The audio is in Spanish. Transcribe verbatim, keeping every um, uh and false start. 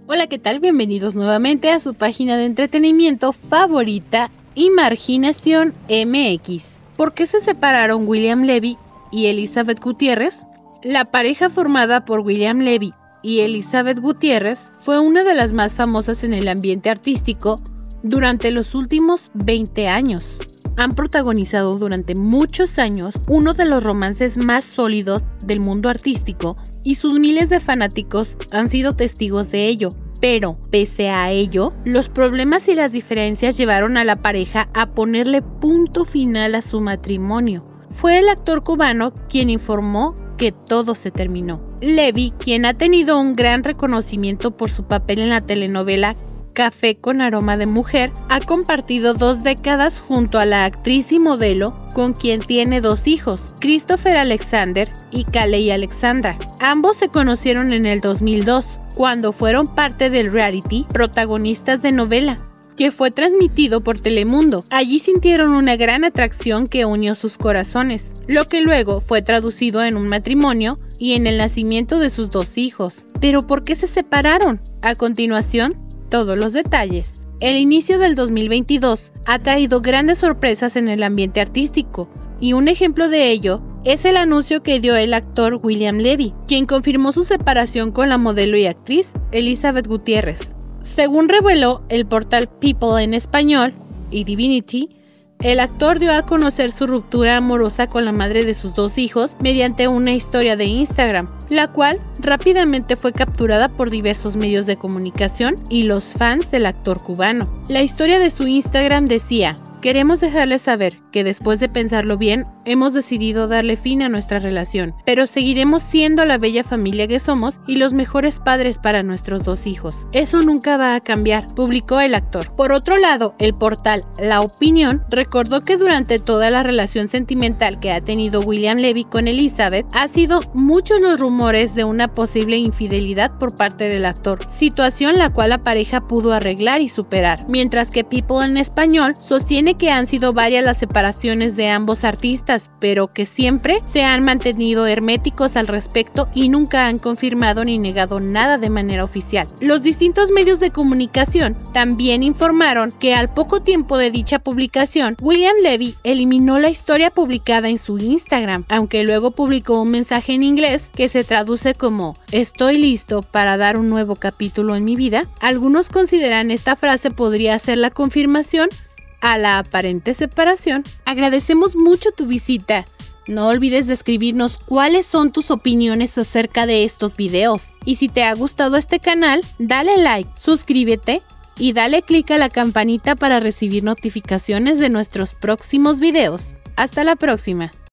Hola, ¿qué tal? Bienvenidos nuevamente a su página de entretenimiento favorita, Imaginación M X. ¿Por qué se separaron William Levy y Elizabeth Gutiérrez? La pareja formada por William Levy y Elizabeth Gutiérrez fue una de las más famosas en el ambiente artístico durante los últimos veinte años. Han protagonizado durante muchos años uno de los romances más sólidos del mundo artístico y sus miles de fanáticos han sido testigos de ello. Pero, pese a ello, los problemas y las diferencias llevaron a la pareja a ponerle punto final a su matrimonio. Fue el actor cubano quien informó que todo se terminó. Levy, quien ha tenido un gran reconocimiento por su papel en la telenovela Café con aroma de mujer, ha compartido dos décadas junto a la actriz y modelo con quien tiene dos hijos, Christopher Alexander y Kaley Alexandra. Ambos se conocieron en el dos mil dos, cuando fueron parte del reality Protagonistas de Novela, que fue transmitido por Telemundo. Allí sintieron una gran atracción que unió sus corazones, lo que luego fue traducido en un matrimonio y en el nacimiento de sus dos hijos. ¿Pero por qué se separaron? A continuación, todos los detalles. El inicio del dos mil veintidós ha traído grandes sorpresas en el ambiente artístico, y un ejemplo de ello es el anuncio que dio el actor William Levy, quien confirmó su separación con la modelo y actriz Elizabeth Gutiérrez. Según reveló el portal People en español y Divinity, el actor dio a conocer su ruptura amorosa con la madre de sus dos hijos mediante una historia de Instagram, la cual rápidamente fue capturada por diversos medios de comunicación y los fans del actor cubano. La historia de su Instagram decía: "Queremos dejarles saber que después de pensarlo bien, hemos decidido darle fin a nuestra relación, pero seguiremos siendo la bella familia que somos y los mejores padres para nuestros dos hijos. Eso nunca va a cambiar", publicó el actor. Por otro lado, el portal La Opinión recordó que durante toda la relación sentimental que ha tenido William Levy con Elizabeth, ha sido muchos los rumores de una posible infidelidad por parte del actor, situación la cual la pareja pudo arreglar y superar, mientras que People en español sostiene que han sido varias las separaciones de ambos artistas, pero que siempre se han mantenido herméticos al respecto y nunca han confirmado ni negado nada de manera oficial. Los distintos medios de comunicación también informaron que al poco tiempo de dicha publicación, William Levy eliminó la historia publicada en su Instagram, aunque luego publicó un mensaje en inglés que se traduce como "Estoy listo para dar un nuevo capítulo en mi vida". Algunos consideran esta frase podría ser la confirmación a la aparente separación. Agradecemos mucho tu visita. No olvides de escribirnos cuáles son tus opiniones acerca de estos videos. Y si te ha gustado este canal, dale like, suscríbete y dale click a la campanita para recibir notificaciones de nuestros próximos videos. Hasta la próxima.